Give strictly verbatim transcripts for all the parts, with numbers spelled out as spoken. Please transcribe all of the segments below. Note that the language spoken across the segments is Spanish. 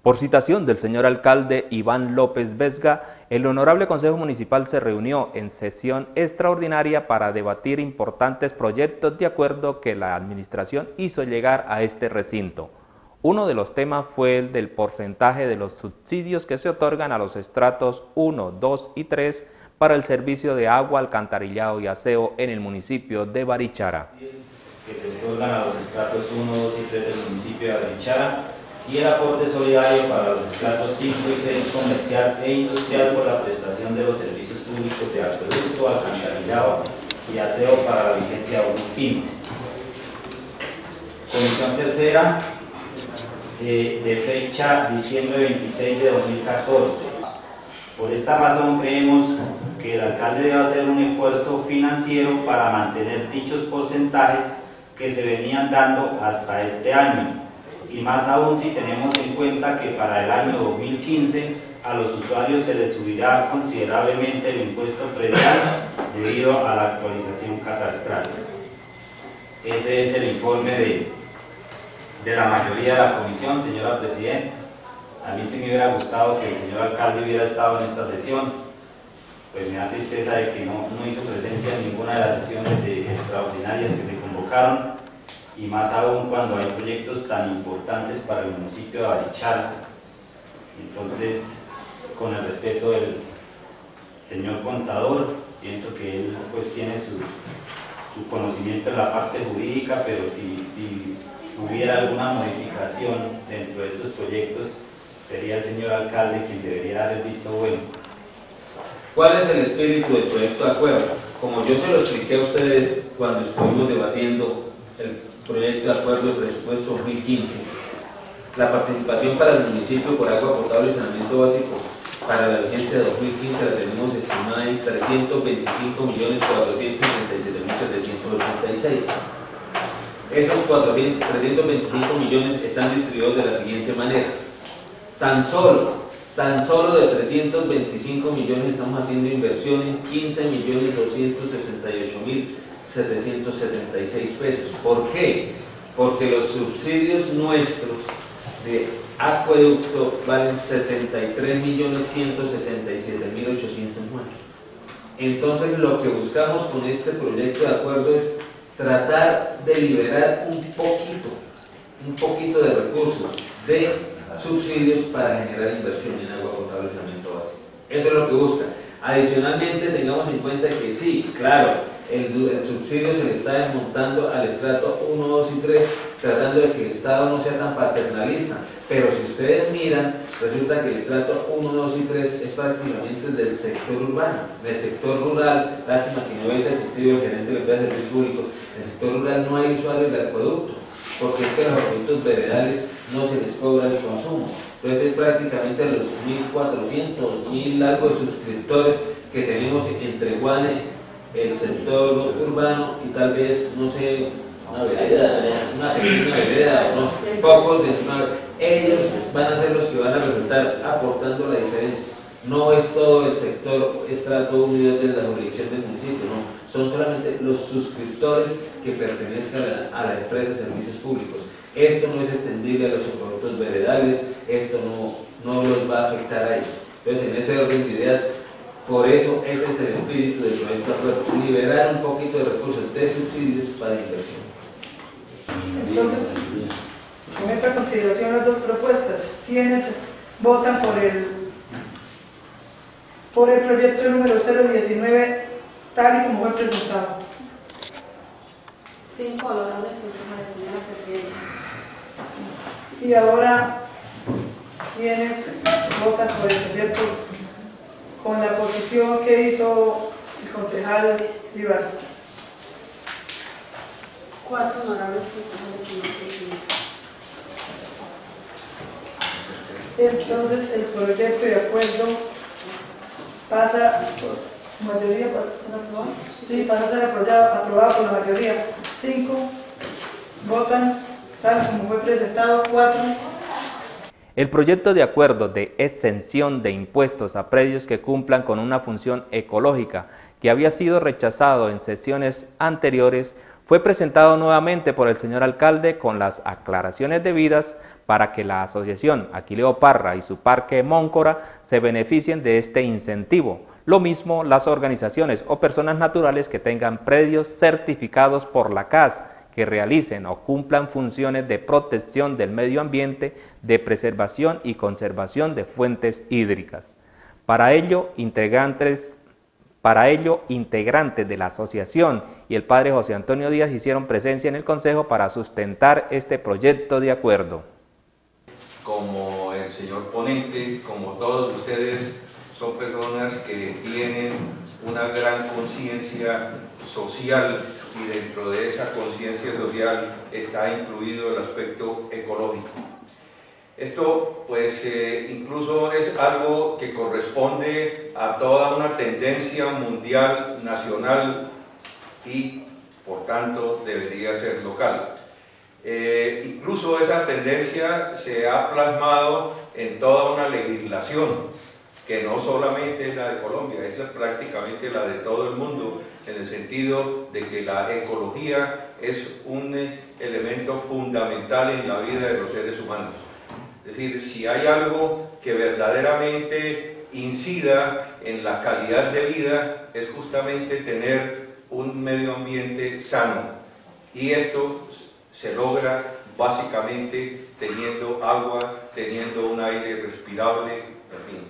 Por citación del señor alcalde Iván López Vesga, el Honorable Consejo Municipal se reunió en sesión extraordinaria para debatir importantes proyectos de acuerdo que la administración hizo llegar a este recinto. Uno de los temas fue el del porcentaje de los subsidios que se otorgan a los estratos uno, dos y tres para el servicio de agua, alcantarillado y aseo en el municipio de Barichara. Que se otorgan a los estratos uno, dos y tres del municipio de Barichara, y el aporte solidario para los estratos cinco y seis comercial e industrial por la prestación de los servicios públicos de acueducto, alcantarillado y aseo para la vigencia dos mil quince. Comisión tercera, eh, de fecha diciembre veintiséis de dos mil catorce. Por esta razón creemos que el alcalde debe hacer un esfuerzo financiero para mantener dichos porcentajes que se venían dando hasta este año, y más aún si tenemos en cuenta que para el año dos mil quince a los usuarios se les subirá considerablemente el impuesto predial debido a la actualización catastral. Ese es el informe de, de la mayoría de la comisión, señora Presidenta. A mí sí me hubiera gustado que el señor alcalde hubiera estado en esta sesión, pues me da tristeza de que no, no hizo presencia en ninguna de las sesiones de extraordinarias que se convocaron, y más aún cuando hay proyectos tan importantes para el municipio de Barichara. Entonces, con el respeto del señor contador, pienso que él pues tiene su, su conocimiento en la parte jurídica, pero si, si hubiera alguna modificación dentro de estos proyectos, sería el señor alcalde quien debería dar el visto bueno. ¿Cuál es el espíritu del proyecto de acuerdo? Como yo se lo expliqué a ustedes cuando estuvimos debatiendo el proyecto de acuerdo de presupuesto dos mil quince, la participación para el municipio por agua potable y saneamiento básico para la vigencia de dos mil quince la tenemos estimada en trescientos veinticinco millones cuatrocientos treinta y siete mil setecientos ochenta y seis. Esos trescientos veinticinco millones están distribuidos de la siguiente manera. Tan solo, tan solo de trescientos veinticinco millones estamos haciendo inversión en quince millones doscientos sesenta y ocho mil setecientos setenta y seis pesos. ¿Por qué? Porque los subsidios nuestros de acueducto valen sesenta y tres millones ciento sesenta y siete mil ochocientos nueve. Entonces lo que buscamos con este proyecto de acuerdo es tratar de liberar un poquito, un poquito de recursos de subsidios para generar inversión en agua potable y saneamiento básico. Eso es lo que busca. Adicionalmente, tengamos en cuenta que sí, claro, el, el subsidio se le está desmontando al estrato uno, dos y tres, tratando de que el Estado no sea tan paternalista, pero si ustedes miran, resulta que el estrato uno, dos y tres es prácticamente del sector urbano. En el sector rural, lástima que no hubiese asistido el gerente de la empresa de servicios públicos, en el sector rural no hay usuarios de acueducto, porque es que los acueductos veredales no se les cobra el consumo. Entonces es prácticamente los mil cuatrocientos, mil algo de suscriptores que tenemos entre Guane, el sector urbano y tal vez, no sé, una vereda, una pequeña vereda, unos pocos de una, ellos van a ser los que van a resultar aportando la diferencia. No es todo el sector estrato uno y dos de la jurisdicción del municipio, no, son solamente los suscriptores que pertenezcan a la, a la empresa de servicios públicos. Esto no es extendible a los productos veredales, esto no, no los va a afectar a ellos. Entonces, en ese orden de ideas, por eso ese es el espíritu del proyecto de acuerdo, liberar un poquito de recursos de subsidios para inversión. Entonces, con esta consideración las dos propuestas, ¿quiénes votan por el por el proyecto número cero diecinueve tal y como fue presentado? Cinco honorables consejeros, señora Presidenta. Y ahora, ¿quiénes votan por el proyecto con la posición que hizo el concejal Vivar? Cuatro honorables consejeros, señora Presidenta. Entonces, el proyecto de acuerdo pasa por mayoría, pasa, ¿no? Sí, pasa a ser aprobado, aprobado por la mayoría. Cinco votan tal como fue presentado, cuatro. El proyecto de acuerdo de exención de impuestos a predios que cumplan con una función ecológica, que había sido rechazado en sesiones anteriores, fue presentado nuevamente por el señor alcalde con las aclaraciones debidas para que la asociación Aquileo Parra y su parque Móncora se beneficien de este incentivo. Lo mismo las organizaciones o personas naturales que tengan predios certificados por la C A S, que realicen o cumplan funciones de protección del medio ambiente, de preservación y conservación de fuentes hídricas. Para ello, integrantes, para ello, integrantes de la asociación y el padre José Antonio Díaz hicieron presencia en el Consejo para sustentar este proyecto de acuerdo. Como el señor ponente, como todos ustedes, son personas que tienen una gran conciencia social, y dentro de esa conciencia social está incluido el aspecto ecológico. Esto pues eh, incluso es algo que corresponde a toda una tendencia mundial, nacional, y por tanto debería ser local. Eh, incluso esa tendencia se ha plasmado en toda una legislación que no solamente es la de Colombia, es la, prácticamente la de todo el mundo, en el sentido de que la ecología es un eh, elemento fundamental en la vida de los seres humanos. Es decir, si hay algo que verdaderamente incida en la calidad de vida, es justamente tener un medio ambiente sano, y esto se logra básicamente teniendo agua, teniendo un aire respirable, en fin.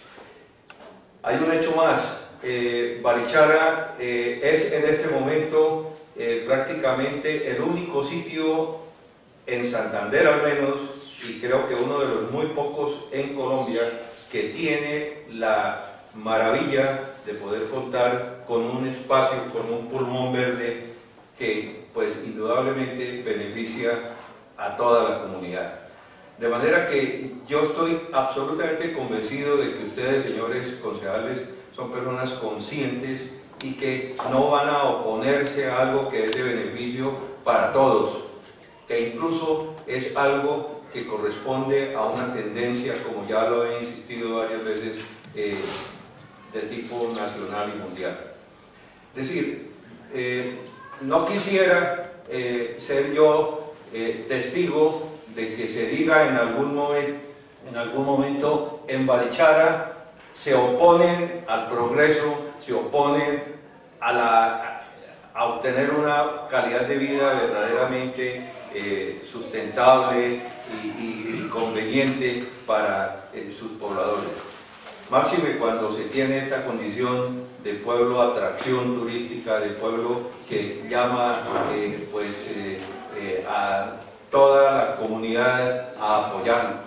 Hay un hecho más, eh, Barichara eh, es en este momento eh, prácticamente el único sitio en Santander al menos, y creo que uno de los muy pocos en Colombia, que tiene la maravilla de poder contar con un espacio, con un pulmón verde que pues indudablemente beneficia a toda la comunidad. De manera que yo estoy absolutamente convencido de que ustedes, señores concejales, son personas conscientes y que no van a oponerse a algo que es de beneficio para todos, que incluso es algo que corresponde a una tendencia, como ya lo he insistido varias veces, eh, de tipo nacional y mundial. Es decir, eh, no quisiera eh, ser yo eh, testigo de que se diga en algún momento, en algún momento en Barichara se oponen al progreso, se oponen a, la, a obtener una calidad de vida verdaderamente eh, sustentable y, y conveniente para eh, sus pobladores. Máxime cuando se tiene esta condición de pueblo atracción turística, de pueblo que llama eh, pues, eh, eh, a toda la comunidad a apoyarlo.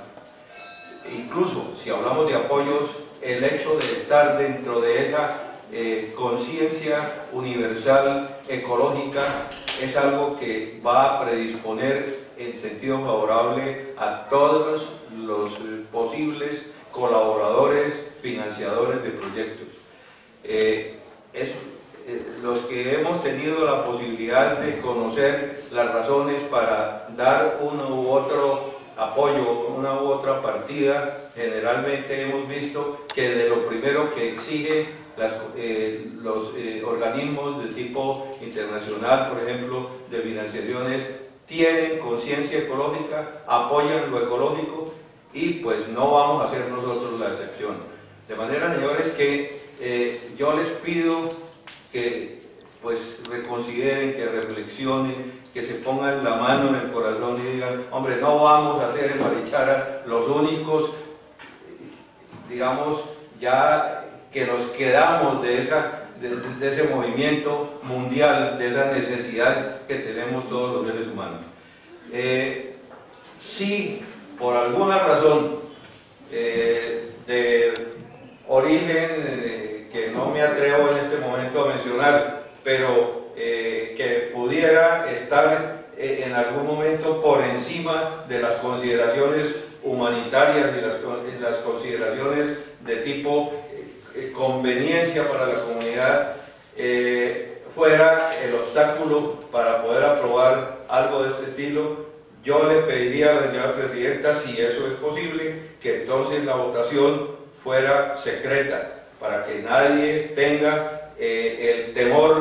Incluso si hablamos de apoyos, el hecho de estar dentro de esa eh, conciencia universal ecológica es algo que va a predisponer en sentido favorable a todos los eh, posibles colaboradores, financiadores de proyectos. Eh, es, eh, los que hemos tenido la posibilidad de conocer las razones para dar uno u otro apoyo, una u otra partida, generalmente hemos visto que de lo primero que exigen las, eh, los eh, organismos de tipo internacional, por ejemplo, de financiaciones, tienen conciencia ecológica, apoyan lo ecológico, y pues no vamos a ser nosotros la excepción. De manera, señores, que eh, yo les pido que pues reconsideren, que reflexionen, que se pongan la mano en el corazón y digan, hombre, no vamos a ser en Barichara los únicos, digamos, ya que nos quedamos de, esa, de, de ese movimiento mundial, de esa necesidad que tenemos todos los seres humanos. Eh, si por alguna razón eh, de origen eh, que no me atrevo en este momento a mencionar, pero eh, que pudiera estar eh, en algún momento por encima de las consideraciones humanitarias y las, las consideraciones de tipo eh, conveniencia para la comunidad, eh, fuera el obstáculo para poder aprobar algo de este estilo, yo le pediría a la señora presidenta, si eso es posible, que entonces la votación fuera secreta, para que nadie tenga eh, el temor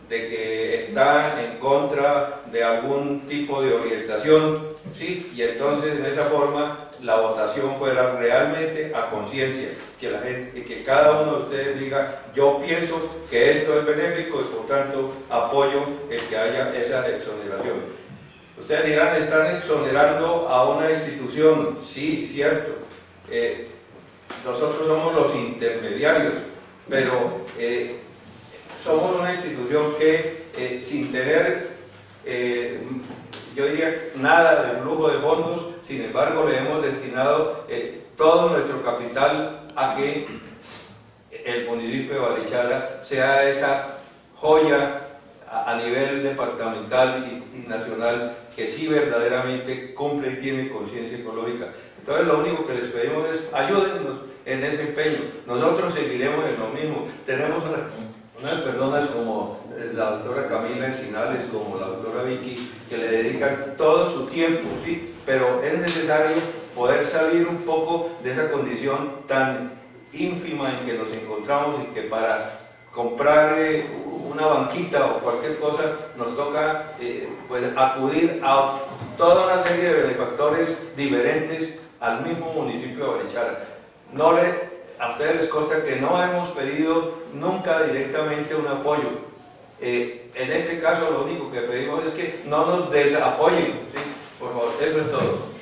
de que está en contra de algún tipo de orientación, ¿sí? Y entonces de esa forma la votación fuera realmente a conciencia, que la gente, que cada uno de ustedes diga, yo pienso que esto es benéfico y por tanto apoyo el que haya esa exoneración. Ustedes dirán, están exonerando a una institución, sí, cierto, eh, nosotros somos los intermediarios, pero eh, somos una institución que eh, sin tener, eh, yo diría, nada de flujo de fondos, sin embargo le hemos destinado eh, todo nuestro capital a que el municipio de Barichara sea esa joya a, a nivel departamental y, y nacional que sí verdaderamente cumple y tiene conciencia ecológica. Entonces lo único que les pedimos es ayúdennos en ese empeño. Nosotros seguiremos en lo mismo. Tenemos una, unas personas como la doctora Camila Encinales, como la doctora Vicky, que le dedican todo su tiempo, ¿sí? Pero es necesario poder salir un poco de esa condición tan ínfima en que nos encontramos y que para comprar eh, una banquita o cualquier cosa nos toca eh, pues, acudir a toda una serie de benefactores diferentes al mismo municipio de Barichara. No le, a ustedes les consta que no hemos pedido nunca directamente un apoyo. Eh, en este caso lo único que pedimos es que no nos desapoyen, ¿sí? Por favor, eso es todo.